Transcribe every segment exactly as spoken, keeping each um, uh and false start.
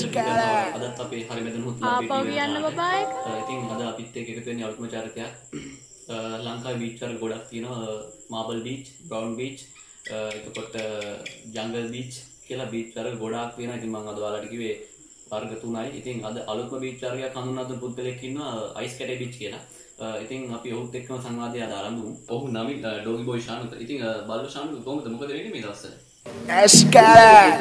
අදත් අපේ හරි මෙතන හුත්ලා වීඩියෝ යන්න බබා එක. ඉතින් අද අපිත් එක්ක එකතු වෙන්නේ අලුත්ම චරිතයක්. ලංකාවේ බීච් වල ගොඩක් තියෙනවා. මාබල් බීච්, බ්‍රවුන් බීච්, එතකොට ජංගල් බීච් කියලා බීච් වල ගොඩාක් තියෙනවා. ඉතින් මම අද ඔයාලට කිව්වේ වර්ග තුනයි. ඉතින් අද අලුත්ම බීච් වර්ගයක් හඳුන්වා දුන්න පුද්ගලෙක් ඉන්නවා අයිස් කැටේ බීච් කියලා. ඉතින් අපි ඔහුත් එක්කම සංවාදය අද ආරම්භ වුණා. ඔහු නමින් ඩෝගි බොයි ශානුක. ඉතින් බල්ලු ශානුක කොහොමද මොකද වෙන්නේ මේ දවස්වල? Escalade!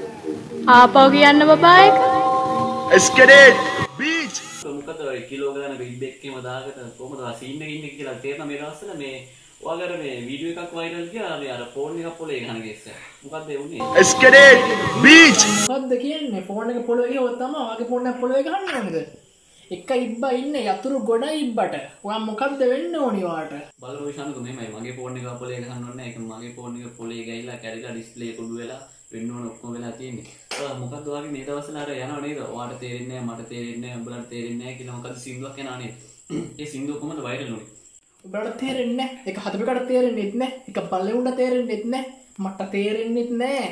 ආපහු කියන්න බබා එක. Escalade! Beach! මොකද ඔය කිලෝ ගාන බිල් දෙකේම දාකට කොහොමද ආ සීන් එකේ ඉන්නේ කියලා තේරෙන මේ දවස්වල මේ ඔයාලට මේ වීඩියෝ එකක් වයිරල් ගියා මේ අර ෆෝන් එකක් පොලේ ගහන කේස් එක. මොකද්ද ඒ උනේ? Escalade! Beach! මොකද්ද කියන්නේ? ෆෝන් එක පොළවේ ගියොත් තමයි ඔයාගේ ෆෝන් එක පොළවේ ගහන්න ඕනේද? එක ඉබ්බා ඉන්නේ යතුරු ගොඩ ඉබ්බට. ඔයා මොකද්ද වෙන්න ඕනි ඔයාට? බලමු ශානුක මෙහෙමයි මගේ ෆෝන් එක පොලේ ගහන්න ඕනේ නැහැ. ඒක මගේ ෆෝන් එක පොලේ ගිහිලා කැඩිලා ඩිස්ප්ලේ කුඩු වෙලා වෙන්න ඕන ඔක්කොම වෙලා තියෙන්නේ. මොකද්ද ඔයාගේ මේ දවස්වල අර යනව නේද? ඔයාට තේරෙන්නේ නැහැ, මට තේරෙන්නේ නැහැ, උඹලට තේරෙන්නේ නැහැ කියලා මොකද්ද සින්දුවක් යනවා නේද? ඒ සින්දුව කොහමද වයිරල් වුනේ? උඹලට තේරෙන්නේ නැහැ. ඒක හදපෙකට තේරෙන්නේ නැහැ. ඒක බල්ලෙවුන්ට තේරෙන්නේ නැහැ. මට තේරෙන්නේ නැහැ.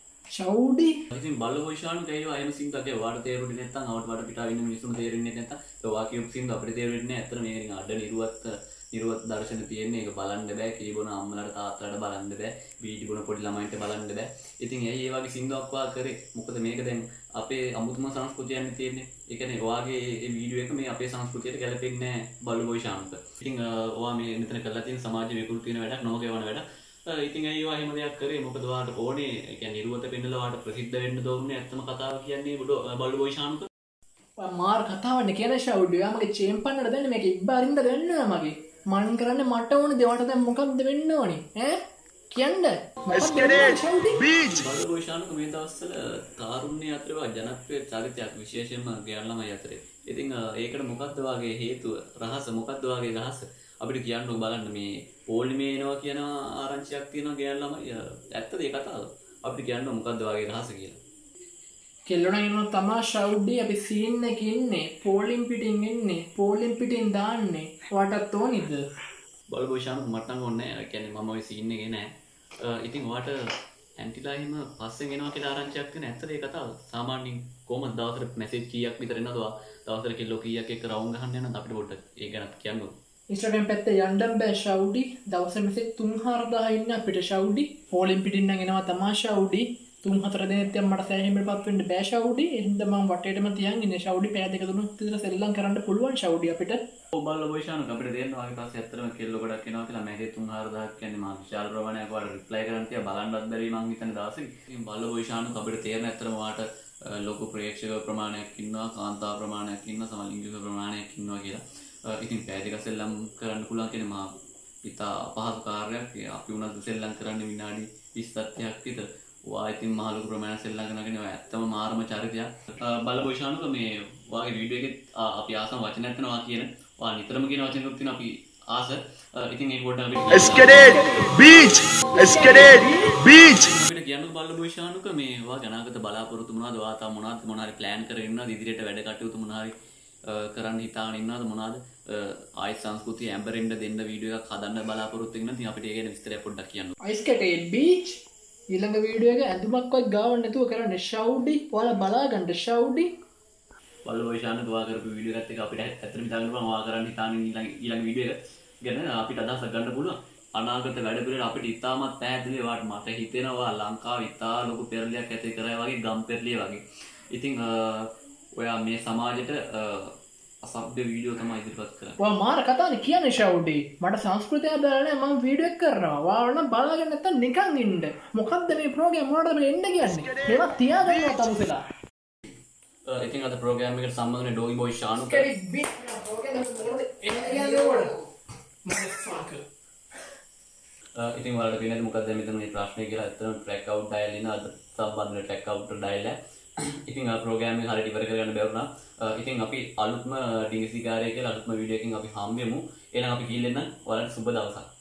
ෂවුඩි. ඉතින් බල්ලෝ ශානුක ඒවා එහෙම සින්දුවක් ඒ ඔයාට තේරුනේ නැත්නම් අවට වඩ පිටා ඉන්න මිනිස්සුන්ට තේරෙන්නේ නැත්නම් ඒ ඔයා කියපු සින්දුව අපිට තේරෙන්නේ නැහැ. ඇත්තට මේක නිකන් අඩ නිරුවත් නිරුවත් දර්ශන තියෙන්නේ. ඒක බලන්න බෑ. කීබොන අම්මලාට තාත්තලාට බලන්න බෑ. බීඩි බොන පොඩි ළමයින්ට බලන්න බෑ. ඉතින් ඇයි ඒ වගේ සින්දුවක් වා කරේ? මොකද මේක දැන් අපේ අමුතුම සංස්කෘතියක් තියෙන්නේ. ඒ කියන්නේ ඔයාගේ මේ වීඩියෝ එක මේ අපේ සංස්කෘතියට ගැලපෙන්නේ නැහැ බල්ලෝ බොයි ශානුක. ඉතින් ඔයා මේ මෙතන කරලා තියෙන සමාජ විකෘති වෙන වැඩක් නෝ ගෙවන වැඩක්. ඉතින් ඇයි ඔයා එහෙම දෙයක් කරේ? මොකද ඔයාට ඕනේ ඒ කියන්නේ නිරුවත පෙන්නලා ඔයාට ප්‍රසිද්ධ වෙන්න දෝන්නේ ඇත්තම කතාව කියන්නේ බල්ලෝ බොයි ශානුක. ඔයා මාර කතාවන්නේ කියන ෂවුඩි. ඔයා මගේ චේන් පන්නට දෙන්න මේක ඉබ්බා අරින්ද දෙන්නවා මගේ. මන් කරන්නේ මට ඕනේ දෙවට දැන් මොකක්ද වෙන්න ඕනේ ඈ කියන්න Escalade! Beach! බල්ලෝ බොයි ශානුක මේ දවස්වල තාරුණ්‍ය අතරේ ජනප්‍රිය චරිතයක් විශේෂයෙන්ම ගෑනු ළමයි අතරේ. ඉතින් ඒකට මොකක්ද වාගේ හේතුව? රහස මොකක්ද වාගේ රහස? අපිට කියන්න බලන්න මේ පොලිමේ එනවා කියන ආරංචියක් තියෙනවා ගෑනු ළමයි. ඇත්තද ඒ කතාව? අපිට කියන්න මොකක්ද වාගේ රහස කියලා. කෙල්ලොණ ඉන්නවා තමා ෂවුඩි අපි සීන් එකේ ඉන්නේ. පෝලිම් පිටින් ඉන්නේ. පෝලිම් පිටින් දාන්නේ. ඔයාටත් ඕනිද? බල්ලෝ බොයි ශානුක මට නම් ඕනේ නැහැ. ඒ කියන්නේ මම ওই සීන් එකේ නැහැ. ඉතින් ඔයාට ඇන්ටිලා එහෙම පස්සෙන් එනවා කියලා ආරංචියක් තියෙන ඇත්තද ඒ කතාව? සාමාන්‍යයෙන් කොහොමද දවසට මැසේජ් කීයක් විතර එනවද? දවසට කිලෝ කීයක් එක්ක රවුම් ගහන්න යනවද? අපිට පොඩ්ඩක් ඒ ගැන කියන්නකෝ. ඉන්ස්ටාග්‍රෑම් පැත්තේ යන්න බෑ ෂවුඩි. දවසට මෙසේජ් තුන් හාරදාහ ඉන්න අපිට ෂවුඩි. පෝලිම් පිටින් නම් එනවා තමා ෂවුඩි. තුන් හතර දිනක් තියන් මට සෑහීමකටපත් වෙන්න බෑ ෂවුඩි. එහෙනම් මම වටේටම තියන් ඉන්නේ ෂවුඩි. පෑ දෙක තුනක් විතර සෙල්ලම් කරන්න පුළුවන් ෂවුඩි අපිට. ඔව් බල්ලෝ බොයි ශානුක අපිට දෙන්න වාගේ පස්සේ ඇත්තටම කෙල්ල ගොඩක් එනවා කියලා මැගේ තුන් හාරදාහක් කියන්නේ මා විශාල ප්‍රමාණයක් ඔයාලට රිප්ලයි කරන්න තියා බලන්නවත් බැරි මං හිතන දවසේ. ඉතින් බල්ලෝ බොයි ශානුක අපිට තේරෙන ඇත්තටම ඔයාට ලොකු ප්‍රේක්ෂක ප්‍රමාණයක් ඉන්නවා, කාන්තාව ප්‍රමාණයක් ඉන්නවා, සමලිංගික ප්‍රමාණයක් ඉන්නවා කියලා. ඉතින් පෑ දෙක සෙල්ලම් කරන්න පුළුවන් කියන්නේ මා ඉතා අපහසු කාර්යයක්. අපි උනත් සෙල්ලම් කරන්නේ විනාඩි විස්ස ක් විතර. ඔයා ඉතින් මහ ලොකු ප්‍රමාණයක් සෙල්ලම් කරනගෙන ඔය ඇත්තම මාරම චරිතයක්. බල්ලෝ බොයි ශානුක මේ ඔයාගේ වීඩියෝ එකේ අපි ආසම වචනයක් කරනවා කියන ඔයා නිතරම කියන වචනයක් තියෙනවා අපි ආස. ඉතින් ඒක පොඩ්ඩක් අපිට Escalade! Beach! Escalade! Beach! අපිට කියන්න බල්ලෝ බොයි ශානුක මේ ඔයා අනාගත බලාපොරොත්තු මොනවද? ඔයා තාම මොනවද මොනාරි ප්ලෑන් කරගෙන ඉන්නවද? ඉදිරියට වැඩ කටයුතු මොනාරි කරන්න හිතාගෙන ඉන්නවද මොනවද? ආයි සංස්කෘතිය ඇම්බරෙන්න දෙන්න වීඩියෝ එකක් හදන්න බලාපොරොත්තු වෙනවා. ඉතින් අපිට ඒ ගැන විස්තරයක් පොඩ්ඩක් කියන්න. අයිස් කැටේ බීච් ඊළඟ වීඩියෝ එක ඇඳුමක්වත් ගාවන්න නැතුව කරන්න ෂවුඩි. ඔයාලා බලා ගන්න ෂවුඩි. බල්ලෝ බොයි ශානුක ඔයා කරපු වීඩියෝ එකත් එක්ක අපිට ඇත්තටම හිතාගන්න පුළුවන් ඔයා කරන්න හිතාන ඊළඟ ඊළඟ වීඩියෝ එක ගැන අපිට අදහසක් ගන්න පුළුවන්. අනාගත වැඩ පිළිවෙල අපිට ඉතාමත් පැහැදිලි ඔයාට මට හිතෙනවා ලංකාවේ ඉතා ලොකු පෙරලියක් ඇති කරයි වගේ ගම් පෙරලිය වගේ. ඉතින් ඔයා මේ සමාජයට අසභ්‍ය වීඩියෝ තමයි ඉදිරිපත් කරන්නේ. ඔයා මාර කතාවනේ කියන්නේ ෂවුඩි. මට සංස්කෘතිය දාලා නැහැ මම වීඩියෝ එක කරනවා. ඔයාලා නම් බලාගෙන නැත්තම් නිකන් ඉන්න. මොකද්ද මේ ප්‍රෝග්‍රෑම් මොනවද මේ එන්න කියන්නේ? මේවා තියාගන්නවා තමුසෙලා. ඉතින් අද ප්‍රෝග්‍රෑම් එකට සම්බන්ධ වෙන ඩෝගි බොයි ශානුක. ඉතින් ඔයාලට පේනද මොකක්ද මෙතන මේ ප්‍රශ්නේ කියලා? ඇත්තටම ට්‍රැක් අවුට් ඩයල් ඉන්න අද සම්බන්ධ වෙන ට්‍රැක් අවුට් ඩයල් එක. ඉතින් ආ ප්‍රෝග්‍රෑම් එක හරියට ඉවර කරගන්න බැරුණා. ඉතින් අපි අලුත්ම ඩීසී කාර්යය කියලා අලුත්ම වීඩියෝ එකකින් අපි හම්බෙමු. එහෙනම් අපි කීලෙන්න ඔයාලට සුබ දවසක්.